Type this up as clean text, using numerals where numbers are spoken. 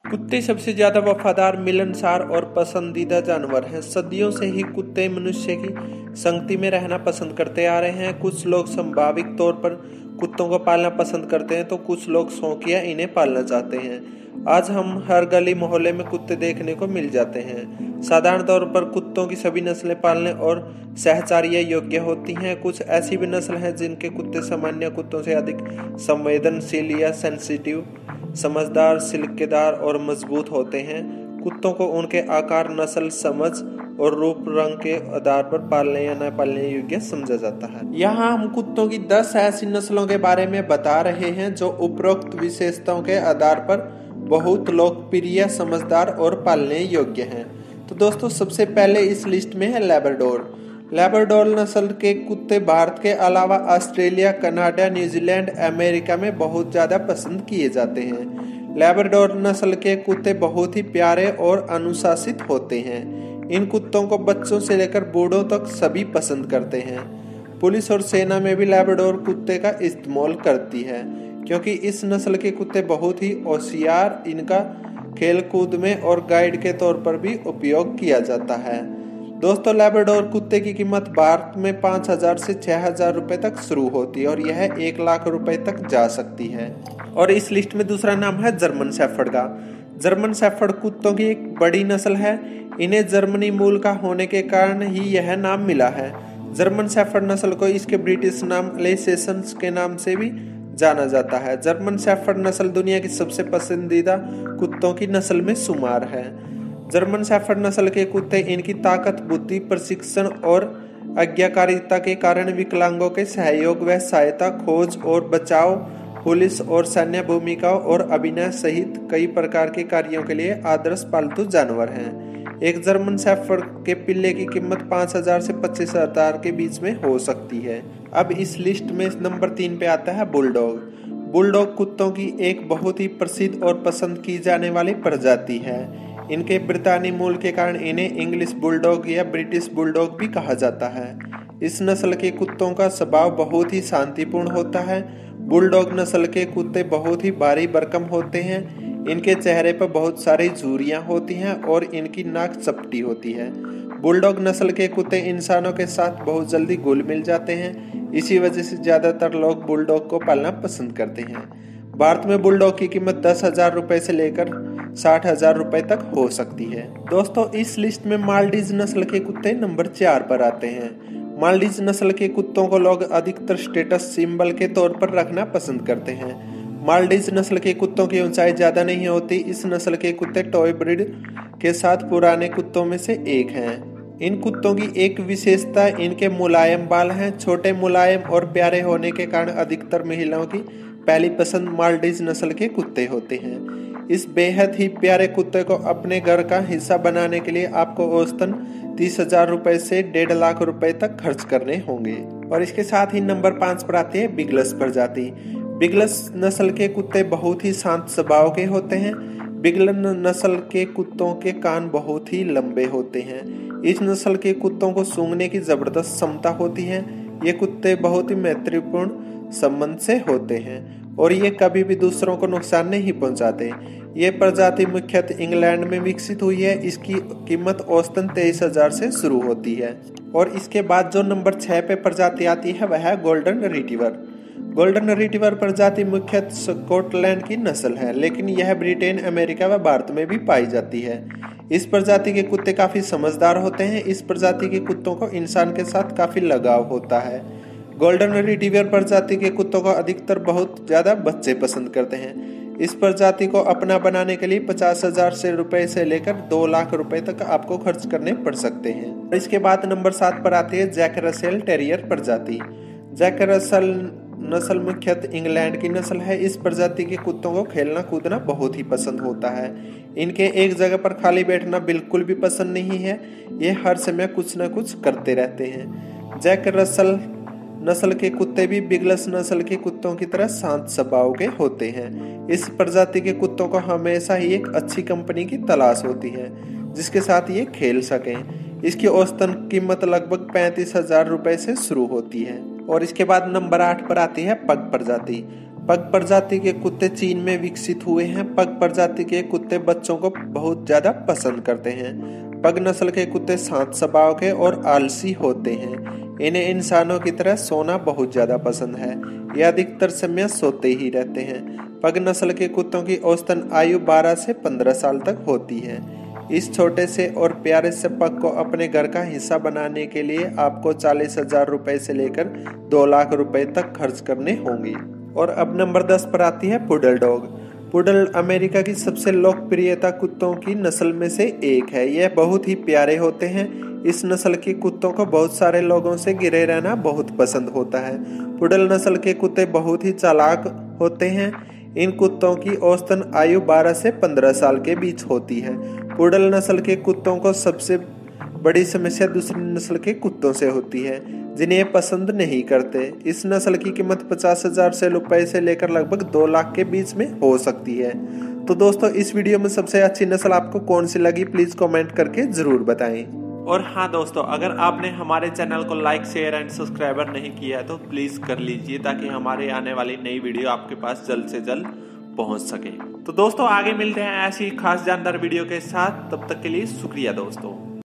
कुत्ते सबसे ज्यादा वफादार, मिलनसार और पसंदीदा जानवर हैं। सदियों से ही कुत्ते मनुष्य की संगति में रहना पसंद करते आ रहे हैं। कुछ लोग संभाविक तौर पर कुत्तों को पालना पसंद करते हैं तो कुछ लोग शौकिया इन्हें पालना चाहते हैं। आज हम हर गली मोहल्ले में कुत्ते देखने को मिल जाते हैं। साधारण तौर पर कुत्तों की सभी नस्लें पालने और सहचार्य योग्य होती हैं। कुछ ऐसी भी नस्ल हैं जिनके कुत्ते सामान्य कुत्तों से अधिक संवेदनशील या सेंसिटिव, समझदार, सिल्केदार और मजबूत होते हैं। कुत्तों को उनके आकार, नस्ल, समझ और रूप रंग के आधार पर पालने या न पालने योग्य समझा जाता है। यहाँ हम कुत्तों की 10 ऐसी नस्लों के बारे में बता रहे हैं जो उपरोक्त विशेषताओं के आधार पर बहुत लोकप्रिय, समझदार और पालने योग्य हैं। तो दोस्तों, सबसे पहले इस लिस्ट में है लैब्राडोर। लैब्राडोर नस्ल के कुत्ते भारत के अलावा ऑस्ट्रेलिया, कनाडा, न्यूजीलैंड, अमेरिका में बहुत ज्यादा पसंद किए जाते हैं। लैब्राडोर नस्ल के कुत्ते बहुत ही प्यारे और अनुशासित होते हैं। इन कुत्तों को बच्चों से लेकर बूढ़ों तक सभी पसंद करते हैं। पुलिस और सेना में भी लैब्राडोर कुत्ते का इस्तेमाल करती है क्योंकि इस नस्ल के कुत्ते बहुत ही होशियार, इनका खेलकूद में और गाइड के तौर पर भी उपयोग किया जाता है। दोस्तों, लैब्राडोर कुत्ते की कीमत भारत में 5,000 से 6,000 रुपए तक शुरू होती है और यह 1 लाख रुपए तक जा सकती है। और इस लिस्ट में दूसरा नाम है जर्मन शेफर्ड का। जर्मन शेफर्ड कुत्तों की एक बड़ी नस्ल है। इन्हें जर्मनी मूल का होने के कारण ही यह नाम मिला है। जर्मन शेफर्ड नस्ल को इसके ब्रिटिश नाम अलेसेशंस के नाम से भी जाना जाता है। जर्मन शेफर्ड नस्ल दुनिया की सबसे पसंदीदा कुत्तों की नस्ल में शुमार है। जर्मन शेफर्ड नस्ल के कुत्ते इनकी ताकत, बुद्धि, प्रशिक्षण और आज्ञाकारिता के कारण विकलांगों के सहयोग व सहायता, खोज और बचाव, पुलिस और सैन्य भूमिकाओं और अभिनय सहित कई प्रकार के कार्यों के लिए आदर्श पालतू जानवर हैं। एक जर्मन शेफर्ड के पिल्ले की कीमत 5,000 से 25,000 के बीच में हो सकती है। अब इस लिस्ट में नंबर 3 पे आता है बुलडॉग। बुलडॉग कुत्तों की एक बहुत ही प्रसिद्ध और पसंद की जाने वाली प्रजाति है। इनके ब्रितानी मूल के कारण इन्हें इंग्लिश बुलडॉग या ब्रिटिश बुलडॉग भी कहा जाता है। इस नस्ल के कुत्तों का स्वभाव बहुत ही शांतिपूर्ण होता है। बुलडॉग नस्ल के कुत्ते बहुत ही भारी भरकम होते हैं। इनके चेहरे पर बहुत सारी झुर्रियां होती हैं और इनकी नाक चपटी होती है। बुलडॉग नस्ल के कुत्ते इंसानों के साथ बहुत जल्दी घुल मिल जाते हैं। इसी वजह से ज्यादातर लोग बुलडॉग को पालना पसंद करते हैं। भारत में बुलडॉग की कीमत 10,000 रुपए से लेकर 60,000 रुपए तक हो सकती है। दोस्तों, इस लिस्ट में माल्टीज नस्ल के कुत्ते नंबर 4 पर आते हैं। माल्टीज नस्ल के कुत्तों को लोग अधिकतर स्टेटस सिंबल के तौर पर रखना पसंद करते हैं। माल्टीज नस्ल के कुत्तों की ऊंचाई ज्यादा नहीं होती। इस नस्ल के कुत्ते टॉय ब्रीड के साथ पुराने कुत्तों में से एक हैं। इन कुत्तों की एक विशेषता इनके मुलायम बाल हैं। छोटे, मुलायम और प्यारे होने के कारण अधिकतर महिलाओं की पहली पसंद माल्टीज नस्ल के कुत्ते होते हैं। इस बेहद ही प्यारे कुत्ते को अपने घर का हिस्सा बनाने के लिए आपको औसतन 30,000 रुपए से 1.5 लाख रुपए तक खर्च करने होंगे। और इसके साथ ही नंबर 5 पर आती है बिगलस प्रजाति। बिगलस नस्ल के कुत्ते बहुत ही शांत स्वभाव के होते हैं। बिगलन नस्ल के कुत्तों के कान बहुत ही लंबे होते हैं। इस नस्ल के कुत्तों को सूंघने की जबरदस्त क्षमता होती है। ये कुत्ते बहुत ही महत्वपूर्ण संबंध से होते हैं और ये कभी भी दूसरों को नुकसान नहीं पहुंचाते। ये प्रजाति मुख्यतः इंग्लैंड में विकसित हुई है। इसकी कीमत औसतन 23,000 से शुरू होती है। और इसके बाद जो नंबर 6 पे प्रजाति आती है वह है गोल्डन रिट्रीवर। गोल्डन रिट्रीवर प्रजाति मुख्यतः स्कॉटलैंड की नस्ल है, लेकिन यह ब्रिटेन, अमेरिका व भारत में भी पाई जाती है। इस प्रजाति के कुत्ते काफी समझदार होते हैं। इस प्रजाति के कुत्तों को इंसान के साथ काफी लगाव होता है। गोल्डन रिट्रीवर प्रजाति के कुत्तों को अधिकतर बहुत ज्यादा बच्चे पसंद करते हैं। इस प्रजाति को अपना बनाने के लिए 50,000 से रुपए से लेकर 2 लाख रुपए तक आपको खर्च करने पड़ सकते हैं। इसके बाद नंबर 7 पर आती है जैक रसेल टेरियर प्रजाति। जैक रसेल नस्ल मुख्यतः इंग्लैंड की नस्ल है। इस प्रजाति के कुत्तों को खेलना कूदना बहुत ही पसंद होता है। इनके एक जगह पर खाली बैठना बिल्कुल भी पसंद नहीं है। ये हर समय कुछ न कुछ करते रहते हैं। जैक रसेल नस्ल के कुत्ते भी बिगलस नस्ल के कुत्तों की तरह शांत स्वभाव के होते हैं। इस प्रजाति के कुत्तों को हमेशा ही एक अच्छी कंपनी की तलाश होती है जिसके साथ ये खेल सकें। इसकी औसतन कीमत लगभग 35,000 रुपए से शुरू होती है। और इसके बाद नंबर 8 पर आती है पग प्रजाति। पग प्रजाति के कुत्ते चीन में विकसित हुए हैं। पग प्रजाति के कुत्ते बच्चों को बहुत ज्यादा पसंद करते हैं। पग नस्ल के कुत्ते शांत स्वभाव के और आलसी होते हैं। इन्हें इंसानों की तरह सोना बहुत ज्यादा पसंद है। ये अधिकतर समय सोते ही रहते हैं। पग नस्ल के कुत्तों की औसतन आयु 12 से 15 साल तक होती है। इस छोटे से और प्यारे से पग को अपने घर का हिस्सा बनाने के लिए आपको 40,000 रुपए से लेकर 2 लाख रुपए तक खर्च करने होंगे। और अब नंबर 10 पर आती है पुडल डॉग। पुडल अमेरिका की सबसे लोकप्रियता कुत्तों की नस्ल में से एक है। यह बहुत ही प्यारे होते हैं। इस नस्ल के कुत्तों को बहुत सारे लोगों से घिरे रहना बहुत पसंद होता है। पुडल नस्ल के कुत्ते बहुत ही चालाक होते हैं। इन कुत्तों की औसतन आयु 12 से 15 साल के बीच होती है। पुडल नस्ल के कुत्तों को सबसे बड़ी समस्या दूसरी नस्ल के कुत्तों से होती है, जिन्हें पसंद नहीं करते। इस नस्ल की कीमत 50,000 रुपए से लेकर लगभग 2 लाख के बीच में हो सकती है। तो दोस्तों, इस वीडियो में सबसे अच्छी नस्ल आपको कौन सी लगी, प्लीज कमेंट करके जरूर बताएं। और हाँ दोस्तों, अगर आपने हमारे चैनल को लाइक, शेयर एंड सब्सक्राइबर नहीं किया है तो प्लीज कर लीजिए, ताकि हमारे आने वाली नई वीडियो आपके पास जल्द से जल्द पहुंच सके। तो दोस्तों, आगे मिलते हैं ऐसी खास जानदार वीडियो के साथ। तब तक के लिए शुक्रिया दोस्तों।